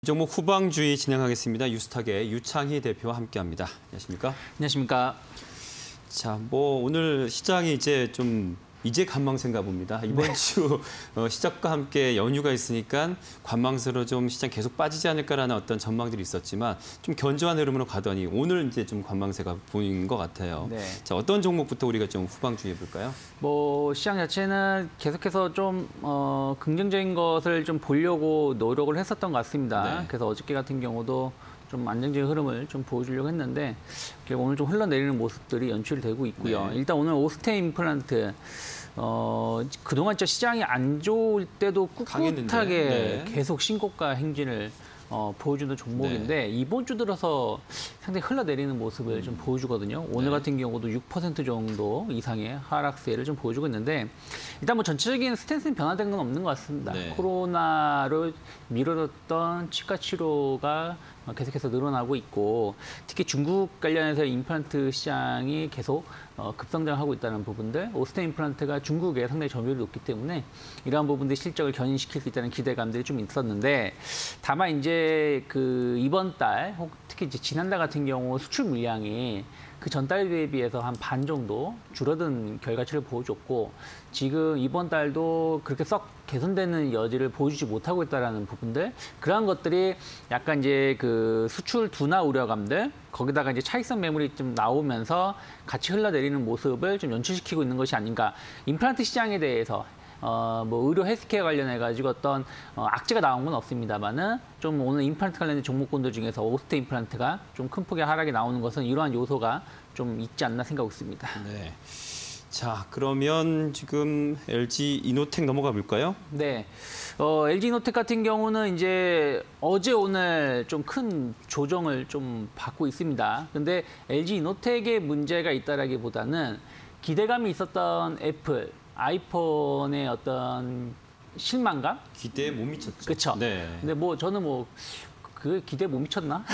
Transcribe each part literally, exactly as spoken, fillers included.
종목 후방주의 진행하겠습니다. 유스탁의 유창희 대표와 함께합니다. 안녕하십니까? 안녕하십니까? 자, 뭐 오늘 시장이 이제 좀 이제 관망세인가 봅니다. 이번 네. 주 어, 시작과 함께 연휴가 있으니까 관망세로 좀 시장 계속 빠지지 않을까라는 어떤 전망들이 있었지만 좀 견조한 흐름으로 가더니 오늘 이제 좀 관망세가 보인 것 같아요. 네. 자, 어떤 종목부터 우리가 좀 후방주의해 볼까요? 뭐 시장 자체는 계속해서 좀 어, 긍정적인 것을 좀 보려고 노력을 했었던 것 같습니다. 네. 그래서 어저께 같은 경우도 좀 안정적인 흐름을 좀 보여주려고 했는데 오늘 좀 흘러내리는 모습들이 연출되고 있고요. 네. 일단 오늘 오스테인 임플란트 어, 그동안 저 시장이 안 좋을 때도 꿋꿋하게 네. 계속 신고가 행진을 어, 보여주는 종목인데 네. 이번 주 들어서 상당히 흘러내리는 모습을 음. 좀 보여주거든요. 오늘 네. 같은 경우도 육 퍼센트 정도 이상의 하락세를 좀 보여주고 있는데 일단 뭐 전체적인 스탠스는 변화된 건 없는 것 같습니다. 네. 코로나로 미뤄졌던 치과 치료가 계속해서 늘어나고 있고 특히 중국 관련해서 임플란트 시장이 계속 어, 급성장하고 있다는 부분들, 오스테인 임플란트가 중국에 상당히 점유율이 높기 때문에 이러한 부분들이 실적을 견인시킬 수 있다는 기대감들이 좀 있었는데 다만 이제 그 이번 달, 특히 이제 지난달 같은 경우 수출 물량이 그 전달 대비해서 한 반 정도 줄어든 결과치를 보여줬고 지금 이번 달도 그렇게 썩 개선되는 여지를 보여주지 못하고 있다는 부분들 그러한 것들이 약간 이제 그 수출 둔화 우려감들 거기다가 이제 차익성 매물이 좀 나오면서 같이 흘러내리는 모습을 좀 연출시키고 있는 것이 아닌가. 임플란트 시장에 대해서 어, 뭐 의료 헬스케어 관련해가지고 어떤 어, 악재가 나온 건 없습니다만은 좀 오늘 임플란트 관련된 종목군들 중에서 오스테인 임플란트가 좀 큰 폭의 하락이 나오는 것은 이러한 요소가 좀 있지 않나 생각하고 있습니다. 네. 자, 그러면 지금 엘지 이노텍 넘어가 볼까요? 네. 어, 엘지 이노텍 같은 경우는 이제 어제 오늘 좀 큰 조정을 좀 받고 있습니다. 근데 엘지 이노텍의 문제가 있다라기보다는 기대감이 있었던 애플, 아이폰의 어떤 실망감? 기대에 못 미쳤죠. 그렇죠. 네. 근데 뭐 저는 뭐 그 기대 못 미쳤나?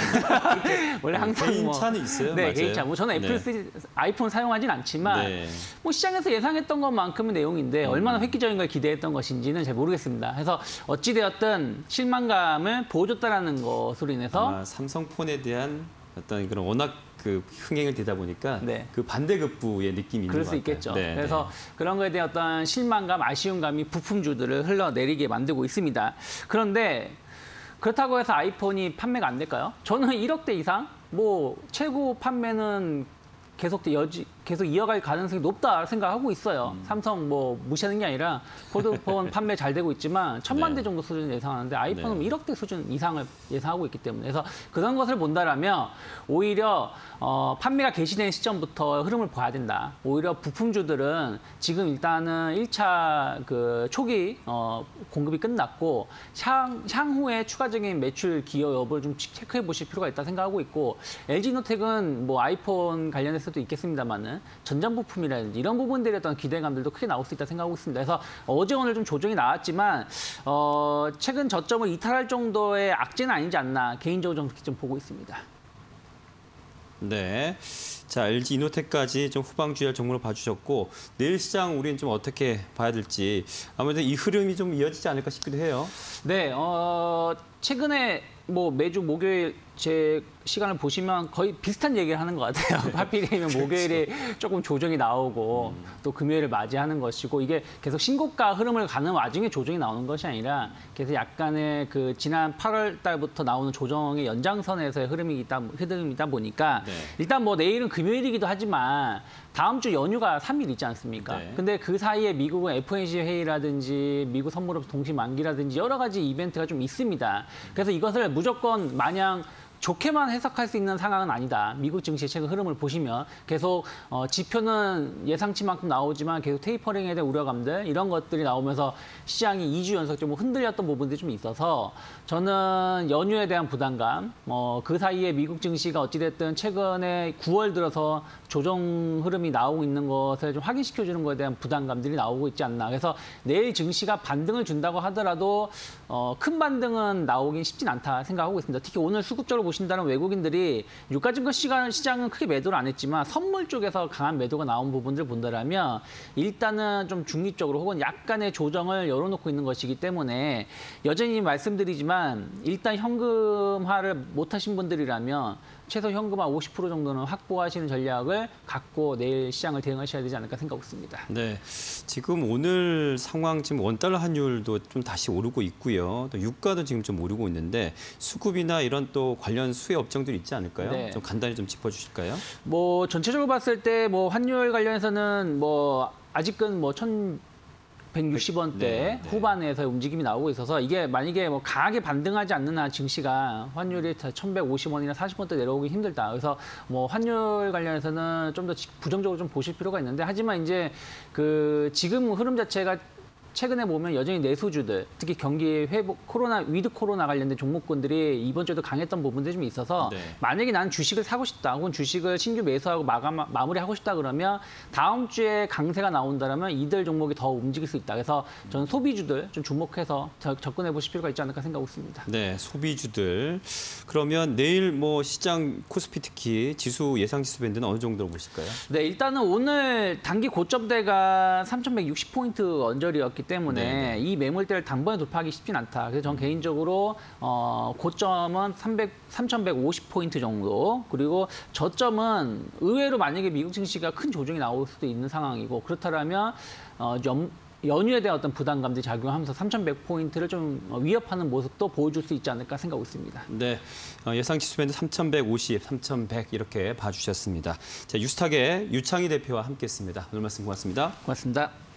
원래 항상 개인차는 뭐, 있어요. 네, 맞아요. 개인차. 뭐 저는 애플 네. 아이폰 사용하진 않지만 네. 뭐 시장에서 예상했던 것만큼의 내용인데 음. 얼마나 획기적인 걸 기대했던 것인지는 잘 모르겠습니다. 그래서 어찌 되었든 실망감을 보여줬다라는 것으로 인해서 아마 삼성폰에 대한 어떤 그런 워낙 그 흥행을 되다 보니까 네. 그 반대급부의 느낌이 있는 것 같아요. 그럴 수 있겠죠. 네, 그래서 네. 그런 거에 대한 어떤 실망감, 아쉬운 감이 부품주들을 흘러내리게 만들고 있습니다. 그런데 그렇다고 해서 아이폰이 판매가 안 될까요? 저는 일억 대 이상, 뭐 최고 판매는 계속 여지 계속 이어갈 가능성이 높다 생각하고 있어요. 음. 삼성 뭐 무시하는 게 아니라 폴드폰 판매 잘 되고 있지만 천만 네. 대 정도 수준 예상하는데 아이폰은 네. 일억 대 수준 이상을 예상하고 있기 때문에 그래서 그런 것을 본다라면 오히려 어, 판매가 개시된 시점부터 흐름을 봐야 된다. 오히려 부품주들은 지금 일단은 일 차 그 초기 어, 공급이 끝났고 향, 향후에 추가적인 매출 기여 여부를 좀 체크해 보실 필요가 있다 생각하고 있고 엘지 이노텍은 뭐 아이폰 관련해서도 있겠습니다만은 전장 부품이라든지 이런 부분들에 어떤 기대감들도 크게 나올 수 있다 생각하고 있습니다. 그래서 어제 오늘 좀 조정이 나왔지만 어, 최근 저점을 이탈할 정도의 악재는 아니지 않나 개인적으로 좀 그렇게 좀 보고 있습니다. 네. 자, 엘지 이노텍까지 좀 후방주의할 종목으로 봐주셨고 내일 시장 우리는 좀 어떻게 봐야 될지 아무래도 이 흐름이 좀 이어지지 않을까 싶기도 해요. 네. 어, 최근에 뭐 매주 목요일 제 시간을 보시면 거의 비슷한 얘기를 하는 것 같아요. 하필이면 목요일에 조금 조정이 나오고 음. 또 금요일을 맞이하는 것이고 이게 계속 신고가 흐름을 가는 와중에 조정이 나오는 것이 아니라 계속 약간의 그 지난 팔월 달부터 나오는 조정의 연장선에서의 흐름이다 흐름이다 보니까 네. 일단 뭐 내일은 금요일이기도 하지만 다음 주 연휴가 삼 일 있지 않습니까? 네. 근데 그 사이에 미국은 에프오엠씨 회의라든지 미국 선물업 동시 만기라든지 여러 가지 이벤트가 좀 있습니다. 그래서 이것을 무조건 마냥 좋게만 해석할 수 있는 상황은 아니다. 미국 증시의 최근 흐름을 보시면 계속 어, 지표는 예상치만큼 나오지만 계속 테이퍼링에 대한 우려감들 이런 것들이 나오면서 시장이 이 주 연속 좀 흔들렸던 부분들이 좀 있어서 저는 연휴에 대한 부담감, 어, 그 사이에 미국 증시가 어찌됐든 최근에 구월 들어서 조정 흐름이 나오고 있는 것을 좀 확인시켜주는 것에 대한 부담감들이 나오고 있지 않나. 그래서 내일 증시가 반등을 준다고 하더라도 어, 큰 반등은 나오긴 쉽진 않다 생각하고 있습니다. 특히 오늘 수급적으로 보신다면 외국인들이 유가증권 시간 시장은 크게 매도를 안 했지만 선물 쪽에서 강한 매도가 나온 부분들을 본다라면 일단은 좀 중립적으로 혹은 약간의 조정을 열어놓고 있는 것이기 때문에 여전히 말씀드리지만 일단 현금화를 못하신 분들이라면 최소 현금 한 오십 퍼센트 정도는 확보하시는 전략을 갖고 내일 시장을 대응하셔야 되지 않을까 생각하고 있습니다. 네, 지금 오늘 상황 지금 원달러 환율도 좀 다시 오르고 있고요. 또 유가도 지금 좀 오르고 있는데 수급이나 이런 또 관련 수혜 업종들이 있지 않을까요? 네. 좀 간단히 좀 짚어주실까요? 뭐 전체적으로 봤을 때 뭐 환율 관련해서는 뭐 아직은 뭐 천백육십 원대 네, 네. 후반에서 움직임이 나오고 있어서 이게 만약에 뭐 강하게 반등하지 않는 한 증시가 환율이 천백오십 원이나 사십 원대 내려오기 힘들다. 그래서 뭐 환율 관련해서는 좀 더 부정적으로 좀 보실 필요가 있는데 하지만 이제 그 지금 흐름 자체가 최근에 보면 여전히 내수주들, 특히 경기 회복, 코로나, 위드 코로나 관련된 종목군들이 이번 주에도 강했던 부분들이 좀 있어서 네. 만약에 나는 주식을 사고 싶다, 혹은 주식을 신규 매수하고 마감, 마무리하고 싶다 그러면 다음 주에 강세가 나온다면 이들 종목이 더 움직일 수 있다. 그래서 저는 소비주들 좀 주목해서 접근해 보실 필요가 있지 않을까 생각하고 있습니다. 네, 소비주들. 그러면 내일 뭐 시장 코스피 특히 지수 예상 지수 밴드는 어느 정도로 보실까요? 네, 일단은 오늘 단기 고점대가 삼천백육십 포인트 언저리였기 때문에 네네. 이 매물대를 단번에 돌파하기 쉽진 않다. 그래서 저는 개인적으로 어, 고점은 삼천백오십 포인트 정도, 그리고 저점은 의외로 만약에 미국 증시가 큰 조정이 나올 수도 있는 상황이고 그렇다면 어, 연, 연휴에 대한 어떤 부담감들이 작용하면서 삼천백 포인트를 좀 위협하는 모습도 보여줄 수 있지 않을까 생각하고 있습니다. 네, 어, 예상 지수 밴드 삼천백오십, 삼천백 이렇게 봐주셨습니다. 자, 유스탁의 유창희 대표와 함께했습니다. 오늘 말씀 고맙습니다. 고맙습니다.